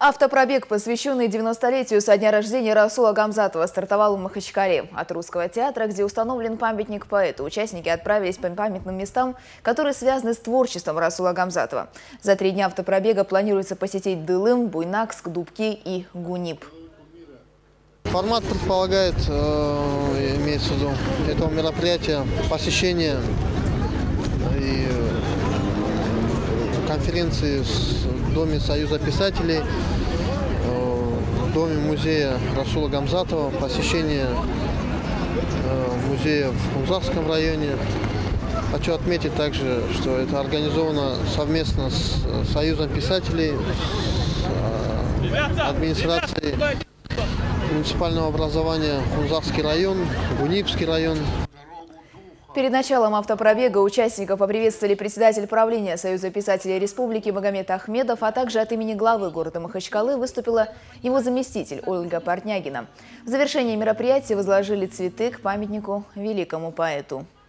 Автопробег, посвященный 90-летию со дня рождения Расула Гамзатова, стартовал в Махачкале. От Русского театра, где установлен памятник поэту, участники отправились по памятным местам, которые связаны с творчеством Расула Гамзатова. За 3 дня автопробега планируется посетить Дылым, Буйнакск, Дубки и Гунип. Формат предполагает, имеется в виду, этого мероприятия посещение и конференции в Доме Союза писателей, в Доме музея Расула Гамзатова, посещение музея в Хунзарском районе. Хочу отметить также, что это организовано совместно с Союзом писателей, с администрацией муниципального образования Хунзарский район, Гунипский район. Перед началом автопробега участников поприветствовали председатель правления Союза писателей Республики Магомед Ахмедов, а также от имени главы города Махачкалы выступила его заместитель Ольга Портнягина. В завершении мероприятия возложили цветы к памятнику великому поэту.